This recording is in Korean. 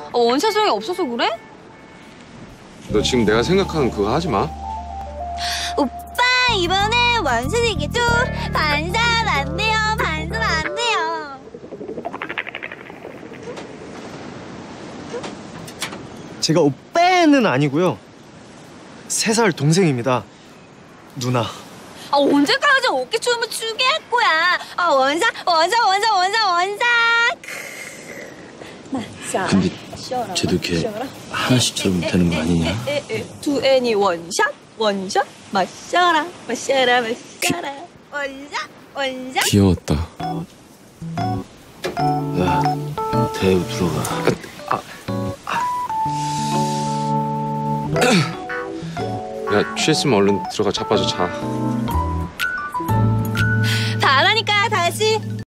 원샷 소용이 없어서 그래? 너 지금 내가 생각하는 그거 하지 마. 오빠 이번에 원샷이겠죠? 반샷 안 돼요. 반샷 안 돼요. 제가 오빠는 아니고요. 3살 동생입니다. 누나. 언제까지 어깨춤을 추게 할 거야? 원샷. 마셔라. 근데 쟤도 걔 하나씩처럼 되는 거 아니냐? 두 애니 원샷. 마셔라. 원샷. 귀여웠다. 야, 대우 들어가. 야, 취했으면 얼른 들어가 자빠져 자. 잘하니까 다시